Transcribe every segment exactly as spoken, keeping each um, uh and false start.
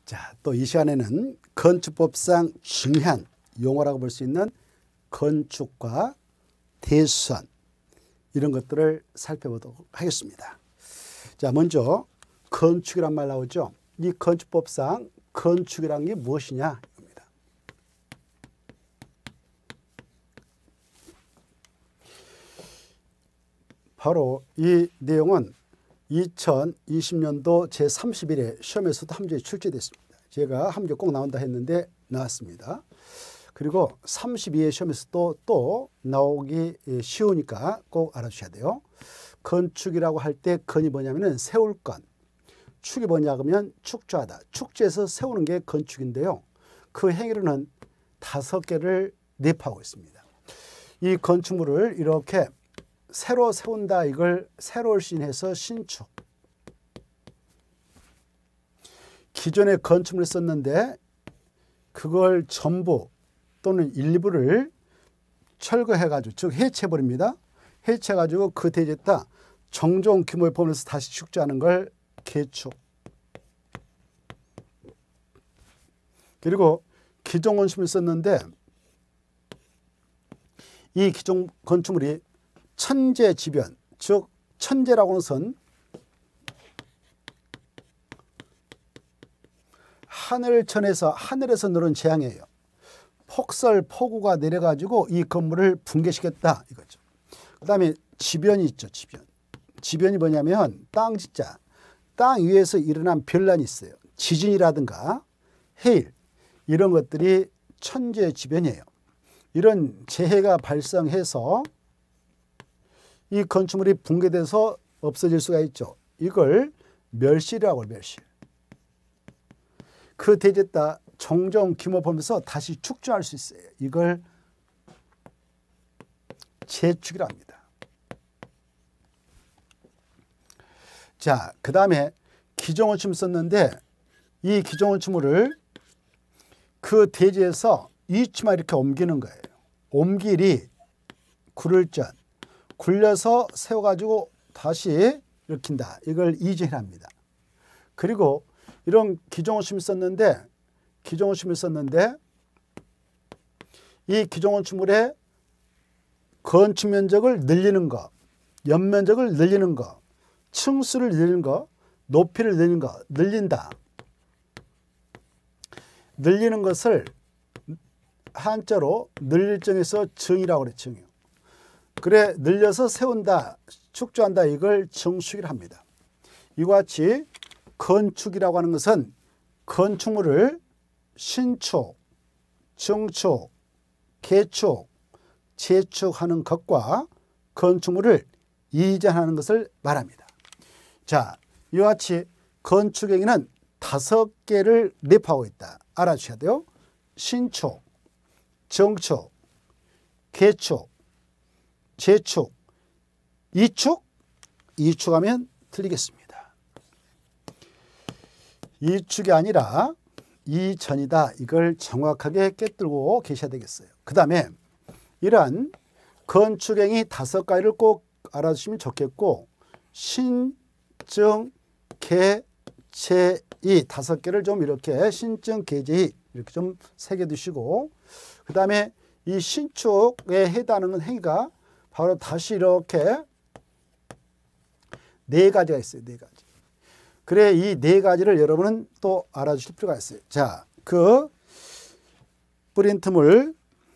자, 또 이 시간에는 건축법상 중요한 용어라고 볼 수 있는 건축과 대수선 이런 것들을 살펴보도록 하겠습니다. 자, 먼저 건축이란 말 나오죠. 이 건축법상 건축이란 게 무엇이냐 입니다. 바로 이 내용은 이천이십 년도 제삼십일 회 시험에서도 함정에 출제됐습니다. 제가 함정 꼭 나온다 했는데 나왔습니다. 그리고 삼십이 회 시험에서도 또 나오기 쉬우니까 꼭 알아주셔야 돼요. 건축이라고 할 때 건이 뭐냐면 세울 건, 축이 뭐냐 그러면 축조하다. 축제에서 세우는 게 건축인데요. 그 행위로는 다섯 개를 내포하고 있습니다. 이 건축물을 이렇게 새로 세운다, 이걸 새로 시인해서 신축. 기존의 건축물을 썼는데 그걸 전부 또는 일부를 철거해가지고, 즉 해체해버립니다. 해체해가지고 그 대지에다 정종 규모의 범위에서 다시 축조하는 걸 개축. 그리고 기존 건축물을 썼는데 이 기존 건축물이 천재지변, 즉 천재라고 하는 것은 하늘천에서 하늘에서 내려온 재앙이에요. 폭설, 폭우가 내려가지고 이 건물을 붕괴시켰다 이거죠. 그 다음에 지변이 있죠. 지변. 지변이 뭐냐면 땅 지자, 땅 위에서 일어난 변란이 있어요. 지진이라든가 해일 이런 것들이 천재지변이에요. 이런 재해가 발생해서 이 건축물이 붕괴돼서 없어질 수가 있죠. 이걸 멸실이라고 해요. 멸실. 그 대지에다 정정 규모 보면서 다시 축조할 수 있어요. 이걸 재축이라 합니다. 자, 그 다음에 기존 건축물 썼는데 이 기존 건축물을 그 대지에서 이치만 이렇게 옮기는 거예요. 옮길이 굴을전, 굴려서 세워가지고 다시 일으킨다. 이걸 이전합니다. 그리고 이런 기존 건축물 썼는데 기존 건축물 썼는데 이 기존 건축물의 건축 면적을 늘리는 거, 연면적을 늘리는 거, 층수를 늘리는 거, 높이를 늘리는 거, 늘린다. 늘리는 것을 한자로 늘릴정에서 정이라고 그래, 정이요. 그래, 늘려서 세운다, 축조한다, 이걸 정축이라 합니다. 이와 같이 건축이라고 하는 것은 건축물을 신축, 정축, 개축, 재축하는 것과 건축물을 이전하는 것을 말합니다. 자, 이와 같이 건축 행위는 다섯 개를 내포하고 있다. 알아주셔야 돼요. 신축, 정축, 개축, 재축, 이축, 이축하면 틀리겠습니다. 이축이 아니라 이전이다. 이걸 정확하게 꿰뚫고 계셔야 되겠어요. 그 다음에 이러한 건축행위 다섯 가지를 꼭 알아두시면 좋겠고, 신, 정, 개, 재, 이 다섯 개를 좀 이렇게 신정, 개, 재, 이 이렇게 좀 새겨두시고, 그 다음에 이 신축에 해당하는 행위가 바로 다시 이렇게 네 가지가 있어요. 네 가지. 그래, 이 네 가지를 여러분은 또 알아주실 필요가 있어요. 자, 그 프린트물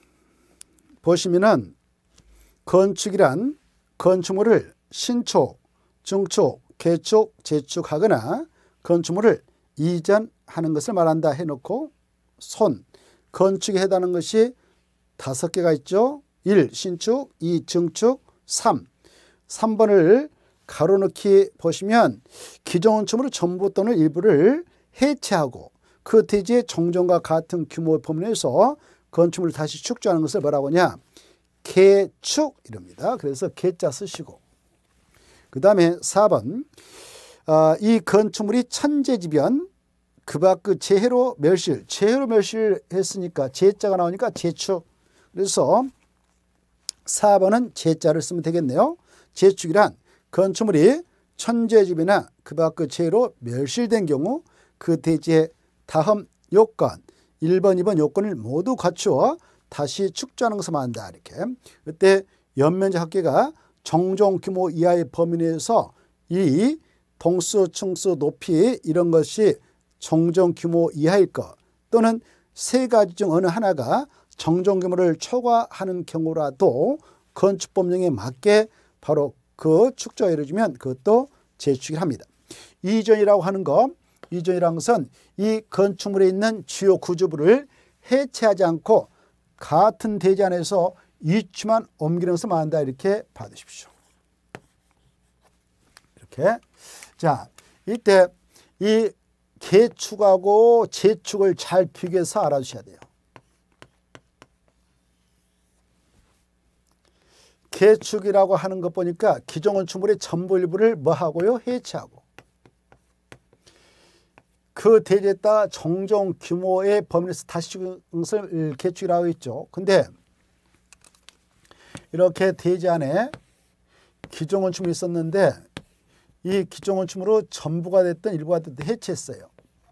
보시면은 건축이란 건축물을 신축, 증축, 개축, 재축하거나 건축물을 이전하는 것을 말한다 해놓고, 손, 건축에 해당하는 것이 다섯 개가 있죠. 일, 신축, 이, 증축, 삼. 삼 번을 가로넣기 보시면 기존 건축물을 전부 또는 일부를 해체하고 그 대지의 정정과 같은 규모의 범위 내에서 건축물을 다시 축조하는 것을 뭐라고 하냐? 개축 이럽니다. 그래서 개자 쓰시고, 그 다음에 사 번 어, 이 건축물이 천재지변 그 밖 그 재해로 멸실, 재해로 멸실했으니까 재자가 나오니까 재축. 그래서 사 번은 재자를 쓰면 되겠네요. 재축이란 건축물이 천재지변이나 그 밖 그 재해로 멸실된 경우 그 대지에 다음 요건 일 번, 이 번 요건을 모두 갖추어 다시 축조하는 것을 말한다. 이렇게. 그때 연면적 합계가 정종 규모 이하의 범위 내에서 이 동수, 층수, 높이 이런 것이 정종 규모 이하일 것 또는 세 가지 중 어느 하나가 정종 규모를 초과하는 경우라도 건축법령에 맞게 바로 그 축조가 이루어지면 그것도 재축을 합니다. 이전이라고 하는 것, 이전이라는 것은 이 건축물에 있는 주요 구조부를 해체하지 않고 같은 대지 안에서 위치만 옮기는 것을 말한다. 이렇게 받으십시오. 이렇게. 자, 이때 이 개축하고 재축을 잘 비교해서 알아두셔야 돼요. 개축이라고 하는 것 보니까 기존 건축물의 전부 일부를 뭐 하고요? 해체하고. 그 대지에 따라 정종 규모의 범위에서 다시 것을 개축이라고 했죠. 근데 이렇게 대지 안에 기존 건축물이 있었는데 이 기존 건축물로 전부가 됐든 일부가 됐든 해체했어요.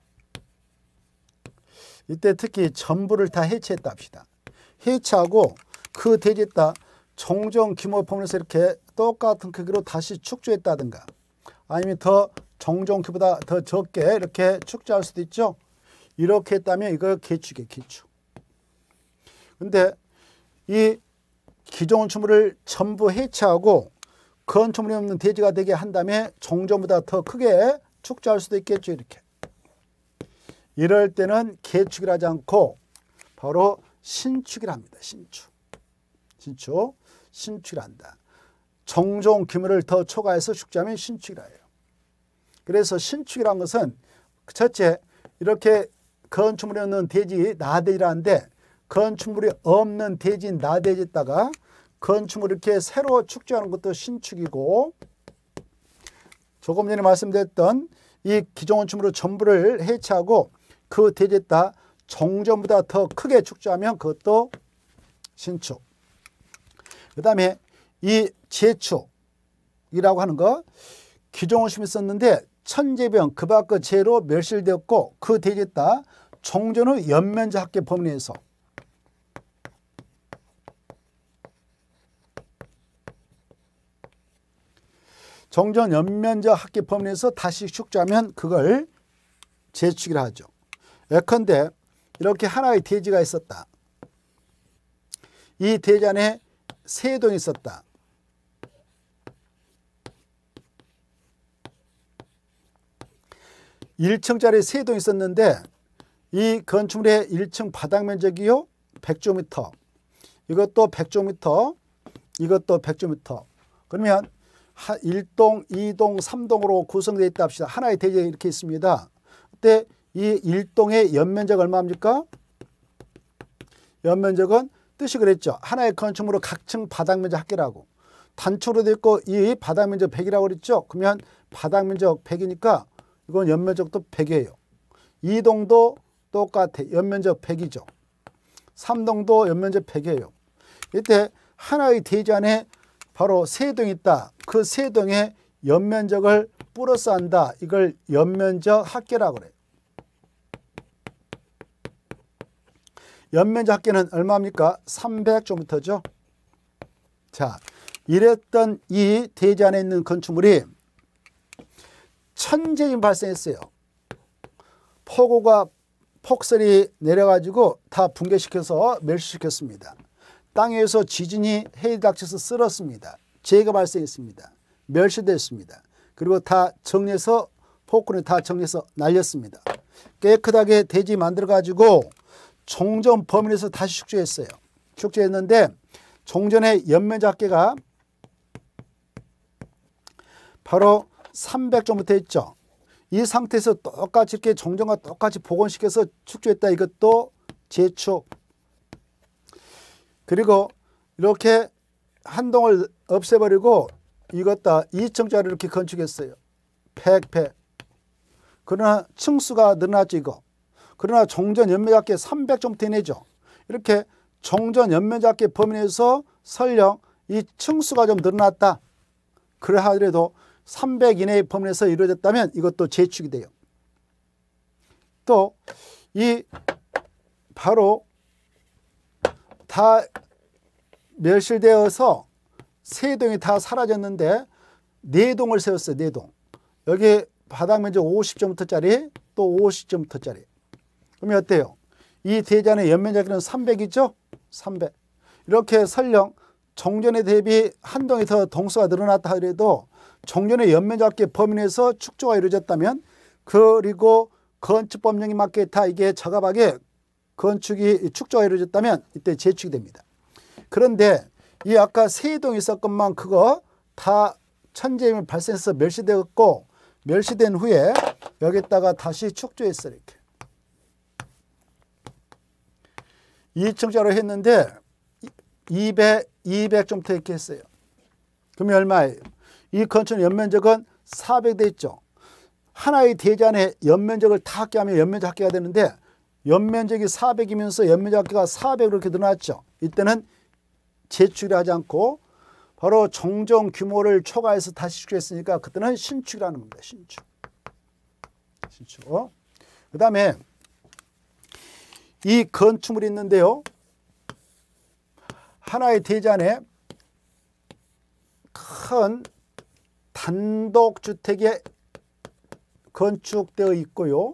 이때 특히 전부를 다 해체했다 합시다. 해체하고 그 대지에 따라 정종 규모 범위에서 이렇게 똑같은 크기로 다시 축조했다든가 아니면 더 정종 규모보다 더 적게 이렇게 축조할 수도 있죠. 이렇게 했다면 이거 개축이에요. 개축. 근데 이 기존 건축물을 전부 해체하고 건축물이 없는 대지가 되게 한 다음에 정종보다 더 크게 축조할 수도 있겠죠. 이렇게. 이럴 때는 개축이라 하지 않고 바로 신축이라 합니다. 신축. 신축. 신축이라 한다. 정종 규모를 더 초과해서 축조하면 신축이라 해요. 그래서 신축이라는 것은 첫째 이렇게 건축물이 없는 대지 나대지라는데 건축물이 없는 대지 나대지에다가 건축물을 이렇게 새로 축조하는 것도 신축이고 조금 전에 말씀드렸던 이 기존 건축물을 전부를 해체하고 그 대지에다 정종보다 더 크게 축조하면 그것도 신축. 그 다음에 이 재축이라고 하는 거 기존 건축물이 있었는데 천재병 그 밖의 재로 멸실되었고 그 대지에다 정전 후 연면적 합계 범위 내에서 정전 연면적 합계 범위 내에서 다시 축조하면 그걸 재축이라 하죠. 예컨대 이렇게 하나의 대지가 있었다. 이 대지 안에 세 동이 있었다. 일 층짜리 세 동이 있었는데 이 건축물의 일 층 바닥 면적이요 백제곱미터, 이것도 백제곱미터, 이것도 백제곱미터. 그러면 일 동, 이 동, 삼 동으로 구성되어 있다 합시다. 하나의 대지가 이렇게 있습니다. 그때 이 일 동의 연면적 얼마입니까? 연면적은 뜻이 그랬죠. 하나의 건축물로 각 층 바닥 면적 합계라고. 단초로 되어 있고 이 바닥 면적 백이라고 그랬죠. 그러면 바닥 면적 백이니까 이건 연면적도 백이에요. 이 동도 똑같아. 연면적 백이죠. 삼 동도 연면적 백이에요. 이때 하나의 대지 안에 바로 세 동이 있다. 그 세 동의 연면적을 플러스 한다. 이걸 연면적 합계라고 그래요. 연면적 합계는 얼마입니까? 삼백 제곱미터죠. 자, 이랬던 이 대지 안에 있는 건축물이 천재임이 발생했어요. 폭우가 폭설이 내려가지고 다 붕괴시켜서 멸시시켰습니다. 땅에서 지진이 해일 닥쳐서 쓸었습니다. 재해가 발생했습니다. 멸시됐습니다. 그리고 다 정리해서 폭군이 다 정리해서 날렸습니다. 깨끗하게 대지 만들어가지고 종전 범위 내에서 다시 축조했어요. 축조했는데 종전의 연면적 합계가 바로 삼백 제곱미터 있죠. 이 상태에서 똑같이 이렇게 종전과 똑같이 복원시켜서 축조했다. 이것도 재축. 그리고 이렇게 한 동을 없애버리고 이것다 이 층짜리 이렇게 건축했어요. 백, 백. 그러나 층수가 늘어났죠. 이거. 그러나 종전 연면적 합계 삼백 제곱미터 이내죠. 이렇게 종전 연면적 합계 범위 내에서 설령 이 층수가 좀 늘어났다. 그래 하더라도 삼백 이내의 범위 내에서 이루어졌다면 이것도 재축이 돼요. 또 이 바로 다 멸실되어서 세 동이 다 사라졌는데 네 동을 세웠어요. 네 동. 여기 바닥 면적 오십 제곱미터짜리 또 오십 제곱미터짜리. 그러면 어때요? 이 대지안의 연면적은 삼백이죠? 삼백. 이렇게 설령 정전에 대비 한 동이 더 동수가 늘어났다 하더라도 정전의 연면적의 범위 내에서 축조가 이루어졌다면 그리고 건축 법령에 맞게 다 이게 적합하게 건축이 축조가 이루어졌다면 이때 재축이 됩니다. 그런데 이 아까 세 동이 있었건만 그거 다 천재임을 발생해서 멸시되었고 멸시된 후에 여기다가 다시 축조했어요. 이렇게. 이 층짜리로 했는데 이백, 이백 좀더 이렇게 했어요. 그러면 얼마예요? 이 건축 연면적은 사백 돼 있죠. 하나의 대지안에 연면적을 다 합계하면 연면적 합계가 되는데 연면적이 사백이면서 연면적 합계가 사백으로 이렇게 늘어났죠. 이때는 재축을 하지 않고 바로 정정 규모를 초과해서 다시 축했으니까 그때는 신축이라는 겁니다. 신축. 신축. 어? 그 다음에 이 건축물이 있는데요. 하나의 대지안에 큰 단독주택이 건축되어 있고요.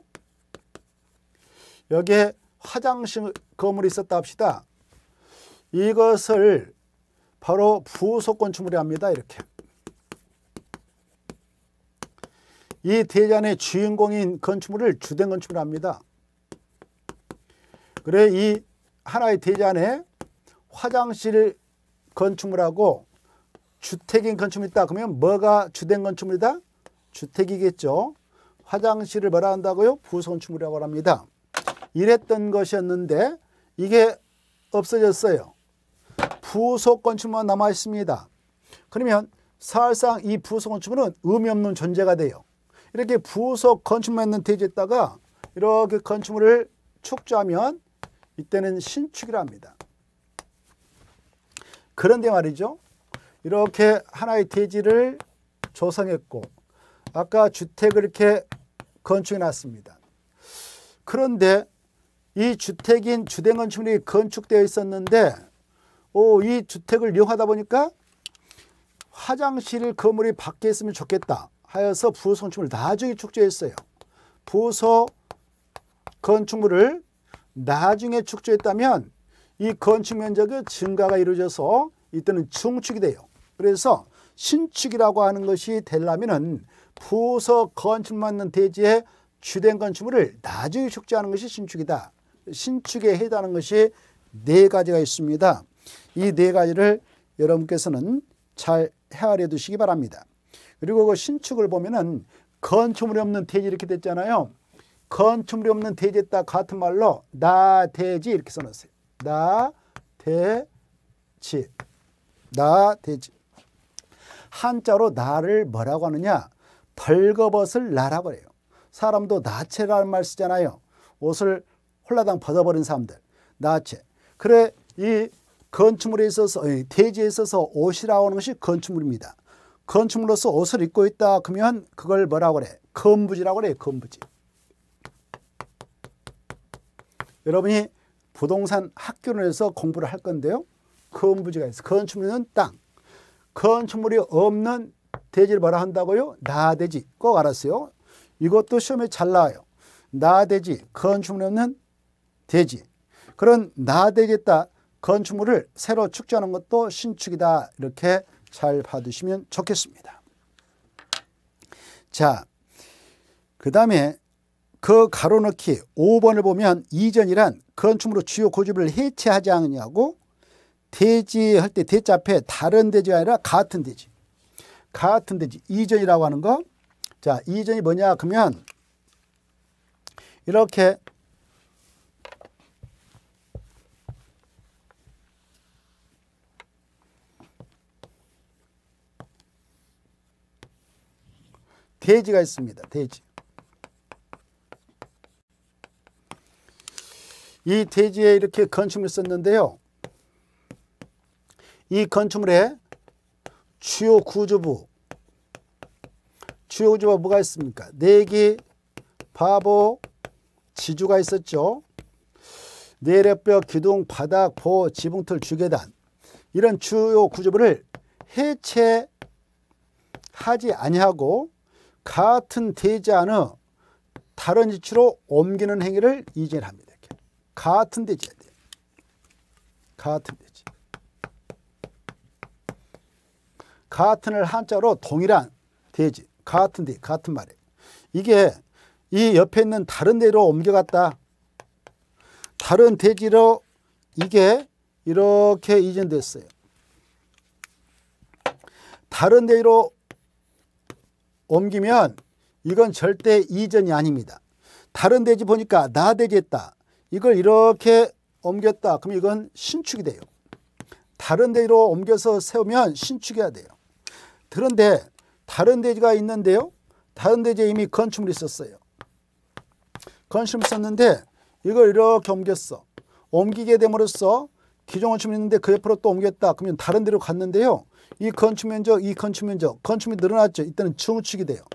여기에 화장실 건물이 있었다 합시다. 이것을 바로 부속 건축물이 합니다. 이렇게. 이 대지안의 주인공인 건축물을 주된 건축물을 합니다. 그래 이 하나의 대지안에 화장실 건축물하고 주택인 건축물이 있다. 그러면 뭐가 주된 건축물이다? 주택이겠죠. 화장실을 뭐라 한다고요? 부속 건축물이라고 합니다. 이랬던 것이었는데 이게 없어졌어요. 부속 건축물만 남아 있습니다. 그러면 사실상 이 부속 건축물은 의미 없는 존재가 돼요. 이렇게 부속 건축물만 있는 대지에다가 이렇게 건축물을 축조하면 이때는 신축이라 합니다. 그런데 말이죠. 이렇게 하나의 대지를 조성했고 아까 주택을 이렇게 건축해 놨습니다. 그런데 이 주택인 주된 건축물이 건축되어 있었는데 오, 이 주택을 이용하다 보니까 화장실 건물이 밖에 있으면 좋겠다 하여서 부속 건축물을 나중에 축조했어요. 부속 건축물을 나중에 축조했다면 이 건축 면적의 증가가 이루어져서 이때는 중축이 돼요. 그래서 신축이라고 하는 것이 되려면은 부속 건축물 있는 대지에 주된 건축물을 나중에 축조하는 것이 신축이다. 신축에 해당하는 것이 네 가지가 있습니다. 이 네 가지를 여러분께서는 잘 헤아려 두시기 바랍니다. 그리고 그 신축을 보면은 건축물이 없는 대지 이렇게 됐잖아요. 건축물이 없는 대지에다 같은 말로 나대지 이렇게 써놓으세요. 나대지. 나대지. 한자로 나를 뭐라고 하느냐? 벌거벗을 나라고 해요. 사람도 나체라는 말 쓰잖아요. 옷을 홀라당 벗어버린 사람들. 나체. 그래 이 건축물에 있어서 대지에 있어서 옷이라고 하는 것이 건축물입니다. 건축물로서 옷을 입고 있다 그러면 그걸 뭐라고 그래? 건부지라고 그래요. 건부지. 여러분이 부동산 학교를 해서 공부를 할 건데요. 건부지가 있어요. 건축물은 땅. 건축물이 없는 대지를 뭐라 한다고요? 나대지. 꼭 알았어요. 이것도 시험에 잘 나와요. 나대지. 건축물이 없는 대지. 그런 나대지에다 건축물을 새로 축조하는 것도 신축이다. 이렇게 잘 봐두시면 좋겠습니다. 자, 그 다음에 그 가로넣기 오 번을 보면 이전이란 건축물의 주요 고집을 해체하지 않느냐고 대지 할 때 대지 앞에 다른 대지가 아니라 같은 대지. 같은 대지. 이전이라고 하는 거. 자, 이전이 뭐냐 그러면 이렇게 대지가 있습니다. 대지. 이 대지에 이렇게 건축물을 썼는데요. 이 건축물에 주요 구조부, 주요 구조부가 뭐가 있습니까? 내기, 바보, 지주가 있었죠. 내력벽, 기둥, 바닥, 보, 지붕틀, 주계단 이런 주요 구조물을 해체하지 아니하고 같은 대지 안의 다른 위치로 옮기는 행위를 이전합니다. 이렇게. 같은 대지야 돼. 같은 대지. 같은을 한자로 동일한 대지. 같은 대, 같은 말이에요. 이게 이 옆에 있는 다른 데로 옮겨갔다. 다른 대지로 이게 이렇게 이전됐어요. 다른 데로 옮기면 이건 절대 이전이 아닙니다. 다른 대지 보니까 나대지했다. 이걸 이렇게 옮겼다. 그럼 이건 신축이 돼요. 다른 데로 옮겨서 세우면 신축해야 돼요. 그런데 다른 대지가 있는데요. 다른 대지에 이미 건축물이 있었어요. 건축물이 있었는데 이걸 이렇게 옮겼어. 옮기게 됨으로써 기존 건축물이 있는데 그 옆으로 또 옮겼다. 그러면 다른 데로 갔는데요. 이 건축 면적, 이 건축 면적, 건축물이 늘어났죠. 이때는 증축이 돼요.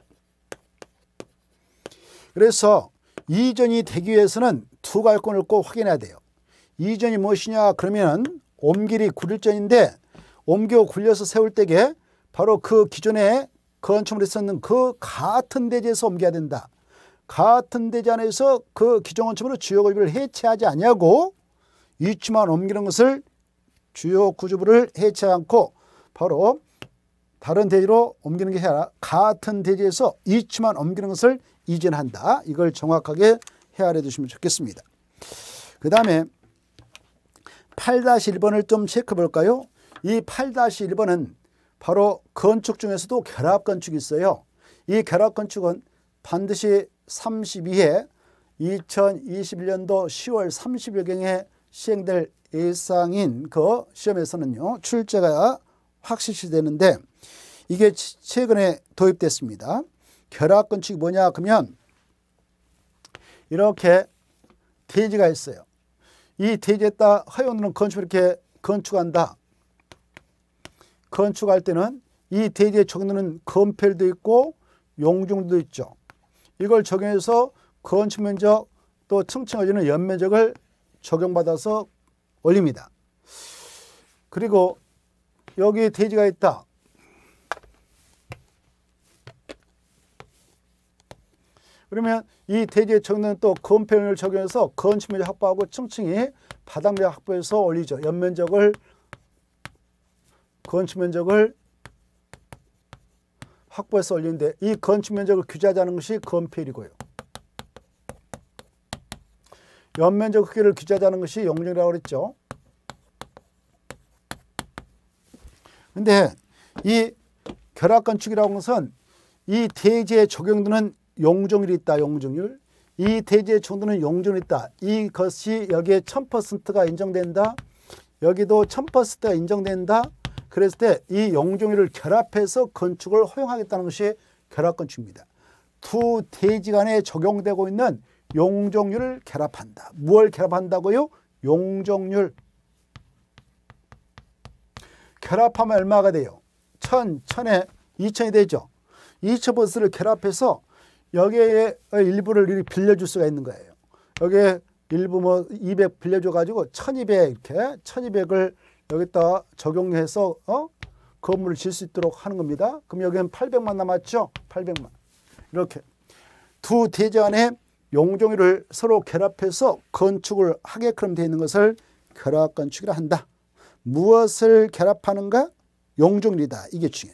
그래서 이전이 되기 위해서는 두 가지 건을 꼭 확인해야 돼요. 이전이 무엇이냐 그러면 옮길이 굴일전인데 옮겨 굴려서 세울 때에 바로 그 기존에 건축물이 있었는 그 같은 대지에서 옮겨야 된다. 같은 대지 안에서 그 기존 건축물의 주요 구조물을 해체하지 아니하고 위치만 옮기는 것을 주요 구조물을 해체하지 않고 바로 다른 대지로 옮기는 게 아니라 같은 대지에서 위치만 옮기는 것을 이전한다. 이걸 정확하게 헤아려 두시면 좋겠습니다. 그 다음에 팔 다시 일 번을 좀 체크해 볼까요? 이 팔 다시 일 번은 바로 건축 중에서도 결합건축이 있어요. 이 결합건축은 반드시 삼십이 회 이천이십일 년도 시월 삼십일경에 시행될 예상인 그 시험에서는요. 출제가 확실시 되는데 이게 최근에 도입됐습니다. 결합건축이 뭐냐 그러면 이렇게 대지가 있어요. 이 대지에다 허용되는 건축을 이렇게 건축한다. 건축할 때는 이 대지에 적용되는 건폐율도 있고 용적률도 있죠. 이걸 적용해서 건축 면적 또 층층어지는 연면적을 적용받아서 올립니다. 그리고 여기 대지가 있다. 그러면 이 대지에 적용되는 또 건폐율을 적용해서 건축 면적 확보하고 층층이 바닥 면적 확보해서 올리죠. 연면적을 건축 면적을 확보해서 올리는데 이 건축 면적을 규제하자는 것이 건폐율이고요. 연면적 크기를 규제하자는 것이 용적이라고 그랬죠. 근데 이 결합건축이라고 하는 것은 이 대지에 적용되는 용적률이 있다. 용적률. 이 대지에 적용되는 용적률이 있다. 이것이 여기에 천 퍼센트가 인정된다. 여기도 천 퍼센트가 인정된다. 그랬을 때 이 용적률을 결합해서 건축을 허용하겠다는 것이 결합건축입니다. 두 대지 간에 적용되고 있는 용적률을 결합한다. 무엇을 결합한다고요? 용적률. 결합하면 얼마가 돼요? 천, 천에 이천이 되죠. 이천 퍼센트를 결합해서 여기에 일부를 빌려줄 수가 있는 거예요. 여기에 일부 뭐 이백 빌려줘 가지고 천이백 이렇게 천이백을 여기다 적용해서 어? 건물을 질 수 있도록 하는 겁니다. 그럼 여기는 팔백만 남았죠? 팔백만. 이렇게 두 대지 간의 용적률을 서로 결합해서 건축을 하게끔 되어 있는 것을 결합건축이라 한다. 무엇을 결합하는가? 용적률이다. 이게 중요해요.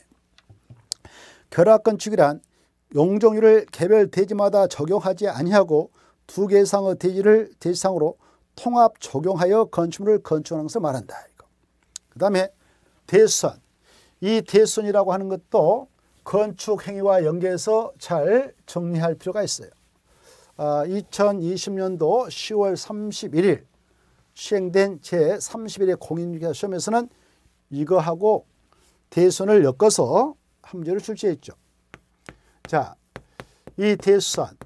결합건축이란 용적률을 개별 대지마다 적용하지 아니하고 두 개 이상의 대지를 대지상으로 통합 적용하여 건축물을 건축하는 것을 말한다. 그 다음에 대수선. 이 대수선이라고 하는 것도 건축 행위와 연계해서 잘 정리할 필요가 있어요. 아, 이천이십 년도 시월 삼십일일 시행된 제삼십일 회 공인중개사 시험에서는 이거하고 대수선을 엮어서 한 문제를 출제했죠. 자, 이 대수선.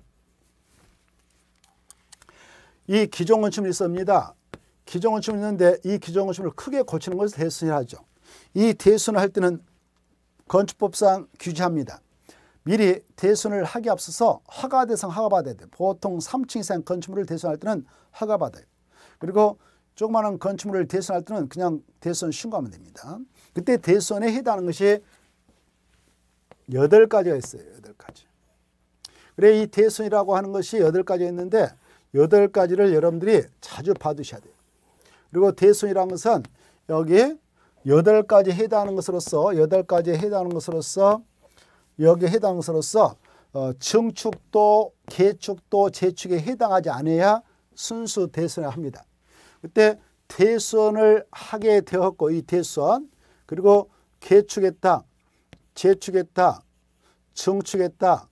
이 기존 건축물이 있습니다. 기존 건축물이 있는데 이 기존 건축물을 크게 고치는 것을 대수선이라 하죠. 이 대수선을 할 때는 건축법상 규제합니다. 미리 대손을 하기 앞서서 허가 대상 허가받아야 돼요. 보통 삼 층 이상 건축물을 대손할 때는 허가받아요. 그리고 조그마한 건축물을 대손할 때는 그냥 대손 신고하면 됩니다. 그때 대손에 해당하는 것이 여덟 가지가 있어요. 여덟 가지. 그래 이 대손이라고 하는 것이 여덟 가지가 있는데 여덟 가지를 여러분들이 자주 봐두셔야 돼요. 그리고 대손이라는 것은 여기 여덟 가지 해당하는 것으로서 여덟 가지에 해당하는 것으로서 여기에 해당하는 것으로서 어, 증축도 개축도 재축에 해당하지 않아야 순수 대손을 합니다. 그때 대손을 하게 되었고 이 대손 그리고 개축했다 재축했다 증축했다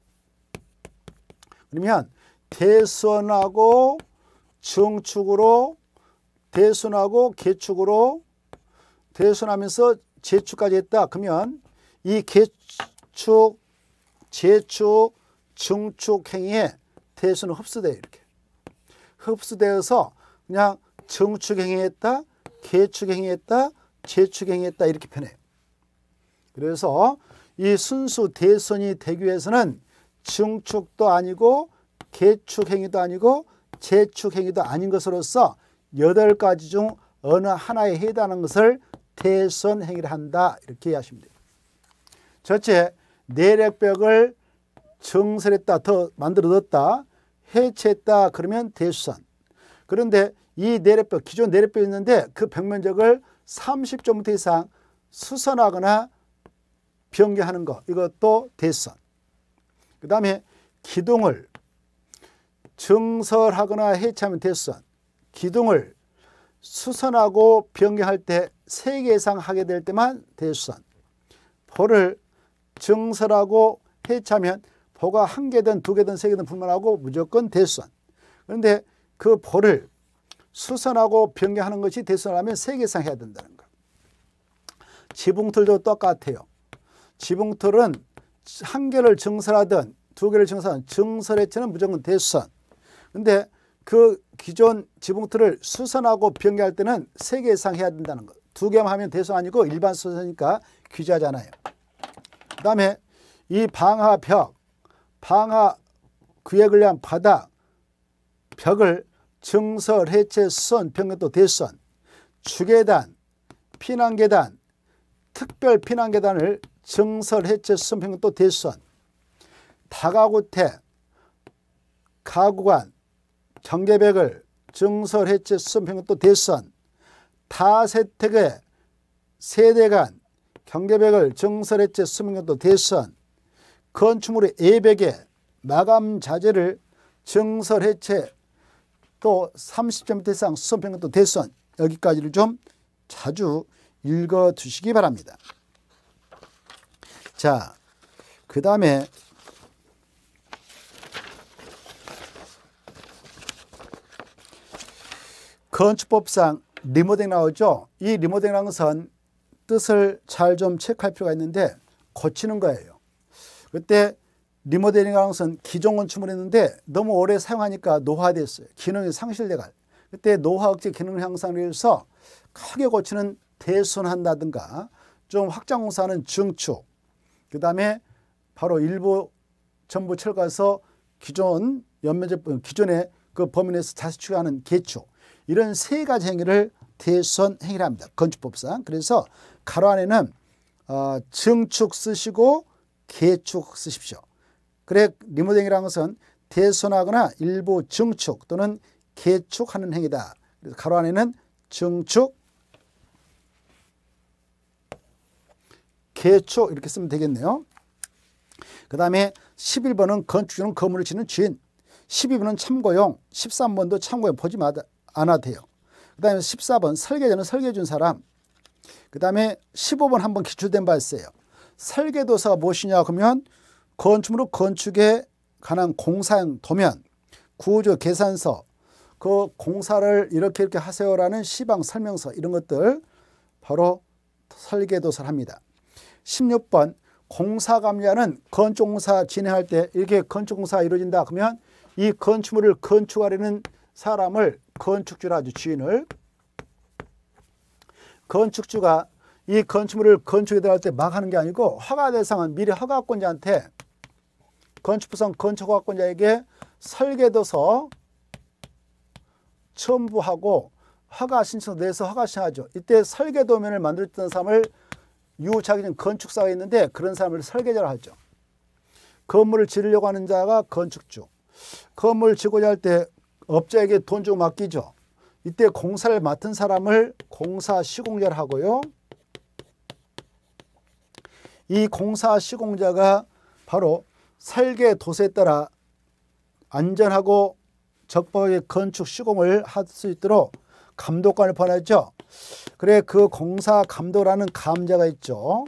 그러면 대손하고 증축으로 대손하고 개축으로 대손하면서 재축까지 했다. 그러면 이 개축, 재축, 증축 행위에 대손은 흡수돼요. 이렇게 흡수되어서 그냥 증축 행위했다, 개축 행위했다, 재축 행위했다 이렇게 표현해요. 그래서 이 순수 대손이 되기 위해서는 증축도 아니고 개축 행위도 아니고 재축 행위도 아닌 것으로서 여덟 가지 중 어느 하나에 해당하는 것을 대손 행위를 한다. 이렇게 이해하시면 돼요. 첫째, 내력벽을 증설했다, 더 만들어뒀다, 해체했다 그러면 대수선. 그런데 이 내력벽, 기존 내력벽이 있는데 그 벽면적을 삼십 제곱미터 이상 수선하거나 변경하는 것, 이것도 대수선. 그 다음에 기둥을 증설하거나 해체하면 대수선. 기둥을 수선하고 변경할 때 세 개 이상 하게 될 때만 대수선. 볼을 증설하고 해체하면 보가 한 개든 두 개든 세 개든 불문하고 무조건 대수선. 그런데 그 볼을 수선하고 변경하는 것이 대수선하면 세 개 이상 해야 된다는 거. 지붕틀도 똑같아요. 지붕틀은 한 개를 증설하든 두 개를 증설하든 증설 해체는 무조건 대수선. 근데 그 기존 지붕틀을 수선하고 변경할 때는 세 개 이상 해야 된다는 거. 두 개만 하면 대수선 아니고 일반 수선이니까 규제하잖아요. 그 다음에 이 방화벽, 방화 구획을 위한 바닥, 벽을 증설, 해체, 수선, 변경도 대수선, 주계단, 피난계단, 특별 피난계단을 증설, 해체, 수선, 변경도 대수선, 다가구태, 가구관, 경계벽을 증설, 해체, 수선, 변경도 대수선, 다세택의 세대간, 경계벽을 증설, 해체, 수선, 변경도 대수선, 건축물의 예벽에 마감 자재를 증설, 해체, 또 삼십 제곱미터 이상 수선, 변경도 대수선, 여기까지를 좀 자주 읽어 두시기 바랍니다. 자, 그 다음에 건축법상 리모델링 나오죠. 이 리모델링이라는 것은 뜻을 잘 좀 체크할 필요가 있는데 고치는 거예요. 그때 리모델링이라는 것은 기존 건축물이 있는데 너무 오래 사용하니까 노화됐어요. 기능이 상실돼가. 그때 노화 억제 기능 향상을 위해서 크게 고치는 대손한다든가 좀 확장 공사하는 증축, 그 다음에 바로 일부 전부 철거해서 기존 연면적 기존의 그 범위 내에서 자수축하는 개축, 이런 세 가지 행위를 대손 행위를 합니다. 건축법상. 그래서 가로 안에는 어, 증축 쓰시고 개축 쓰십시오. 그래 리모델링이라는 것은 대손하거나 일부 증축 또는 개축하는 행위다. 그래서 가로 안에는 증축, 개축 이렇게 쓰면 되겠네요. 그 다음에 십일 번은 건축주는 건물을 짓는 주인, 십이 번은 참고용, 십삼 번도 참고용 보지 않아도 돼요. 그 다음에 십사 번 설계자는 설계해 준 사람, 그 다음에 십오 번 한번 기출된 바 있어요. 설계도서가 무엇이냐 그러면 건축물로 건축에 관한 공사형 도면, 구조 계산서, 그 공사를 이렇게 이렇게 하세요라는 시방 설명서, 이런 것들 바로 설계도서를 합니다. 십육 번 공사감리하는 건축공사 진행할 때 이렇게 건축공사가 이루어진다 그러면 이 건축물을 건축하려는 사람을 건축주라 하죠. 주인을. 건축주가 이 건축물을 건축에 들어갈 때 막 하는 게 아니고 허가 대상은 미리 허가권자한테 건축부상 건축허가권자에게 설계도서 첨부하고 허가 신청 내서 허가 신청하죠. 이때 설계도면을 만들었던 사람을 유자기는 건축사가 있는데 그런 사람을 설계자라 하죠. 건물을 지으려고 하는 자가 건축주. 건물을 지고자 할 때 업자에게 돈 주고 맡기죠. 이때 공사를 맡은 사람을 공사 시공자를 하고요. 이 공사 시공자가 바로 설계도서에 따라 안전하고 적법하게 건축 시공을 할 수 있도록 감독관을 보내죠. 그래 그 공사 감독라는 감자가 있죠.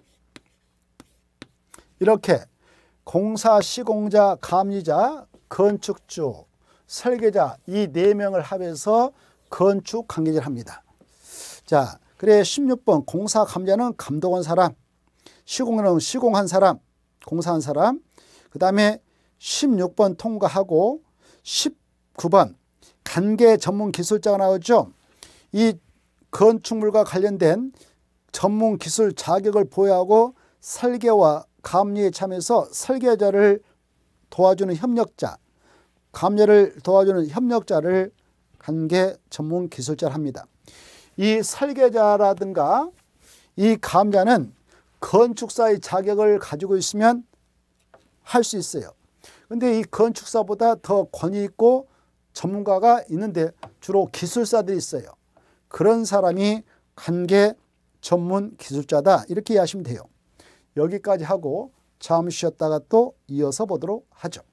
이렇게 공사 시공자, 감리자, 건축주, 설계자 이 네 명을 합해서 건축 관계자를 합니다. 자, 그래 십육 번 공사 감자는 감독한 사람, 시공은 시공한 사람, 공사한 사람. 그 다음에 십육 번 통과하고 십구 번 관계 전문 기술자가 나오죠. 이 건축물과 관련된 전문 기술 자격을 보유하고 설계와 감리에 참여해서 설계자를 도와주는 협력자, 감리를 도와주는 협력자를 관계 전문 기술자를 합니다. 이 설계자라든가 이 감자는 건축사의 자격을 가지고 있으면 할 수 있어요. 근데 이 건축사보다 더 권위 있고 전문가가 있는데 주로 기술사들이 있어요. 그런 사람이 관계 전문 기술자다 이렇게 이해하시면 돼요. 여기까지 하고 잠시 쉬었다가 또 이어서 보도록 하죠.